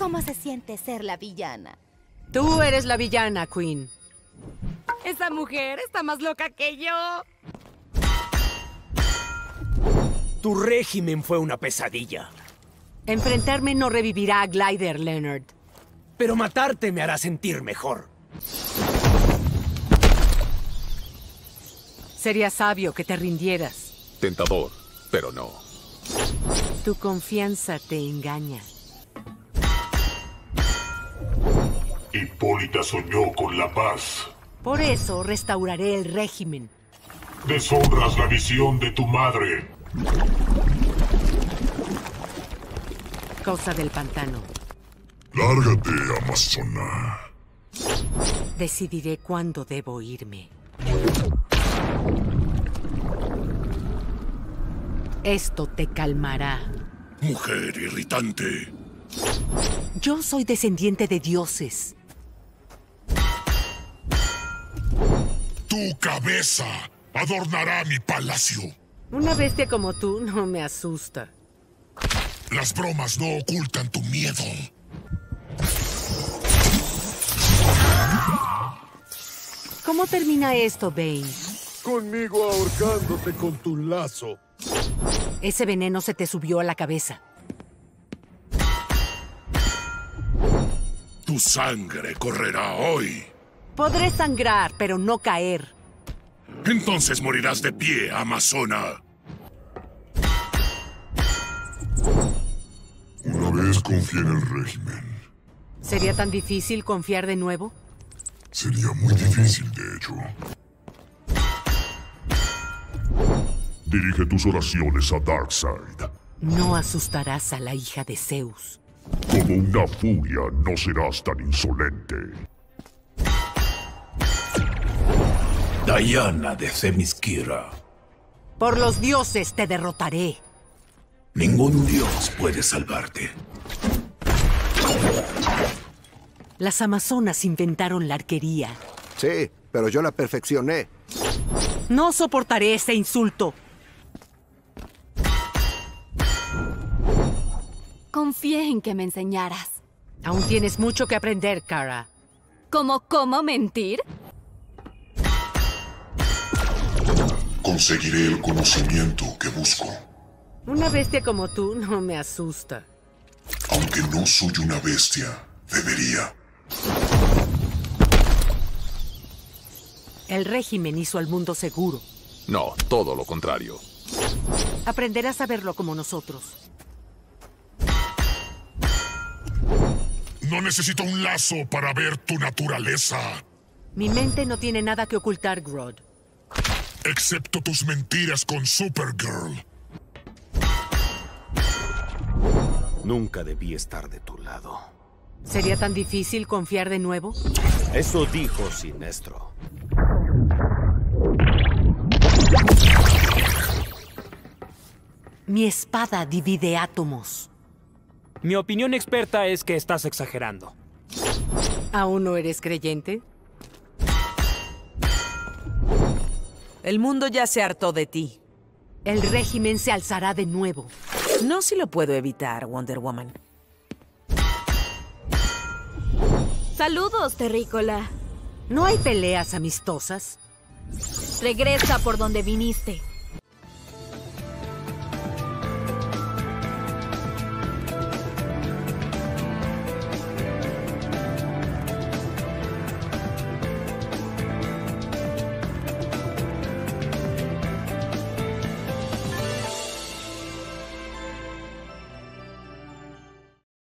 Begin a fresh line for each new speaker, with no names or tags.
cómo se siente ser la villana.
Tú eres la villana, Queen.
Esa mujer está más loca que yo.
Tu régimen fue una pesadilla.
Enfrentarme no revivirá a Glider, Leonard.
Pero matarte me hará sentir mejor.
Sería sabio que te rindieras.
Tentador, pero no.
Tu confianza te engaña.
Hipólita soñó con la paz.
Por eso restauraré el régimen.
Deshonras la visión de tu madre.
Cosa del pantano.
Lárgate, Amazona.
Decidiré cuándo debo irme. Esto te calmará.
Mujer irritante.
Yo soy descendiente de dioses.
Tu cabeza adornará mi palacio.
Una bestia como tú no me asusta.
Las bromas no ocultan tu miedo.
¿Cómo termina esto, Bane?
Conmigo ahorcándote con tu lazo.
Ese veneno se te subió a la cabeza.
Tu sangre correrá hoy.
Podré sangrar, pero no caer.
Entonces morirás de pie, Amazona. Una vez confié en el régimen.
¿Sería tan difícil confiar de nuevo?
Sería muy difícil, de hecho. Dirige tus oraciones a Darkseid.
No asustarás a la hija de Zeus.
Como una furia no serás tan insolente.
Diana de Themyscira.
Por los dioses te derrotaré.
Ningún dios puede salvarte.
Las amazonas inventaron la arquería.
Sí, pero yo la perfeccioné.
No soportaré ese insulto.
Confié en que me enseñaras.
Aún tienes mucho que aprender, Kara.
¿Cómo mentir?
Conseguiré el conocimiento que busco.
Una bestia como tú no me asusta.
Aunque no soy una bestia, debería.
El régimen hizo al mundo seguro.
No, todo lo contrario.
Aprenderás a verlo como nosotros.
No necesito un lazo para ver tu naturaleza.
Mi mente no tiene nada que ocultar, Grodd.
Excepto tus mentiras con Supergirl.
Nunca debí estar de tu lado.
¿Sería tan difícil confiar de nuevo?
Eso dijo Sinestro.
Mi espada divide átomos.
Mi opinión experta es que estás exagerando.
¿Aún no eres creyente?
El mundo ya se hartó de ti.
El régimen se alzará de nuevo.
No si lo puedo evitar, Wonder Woman.
Saludos, terrícola.
¿No hay peleas amistosas?
Regresa por donde viniste.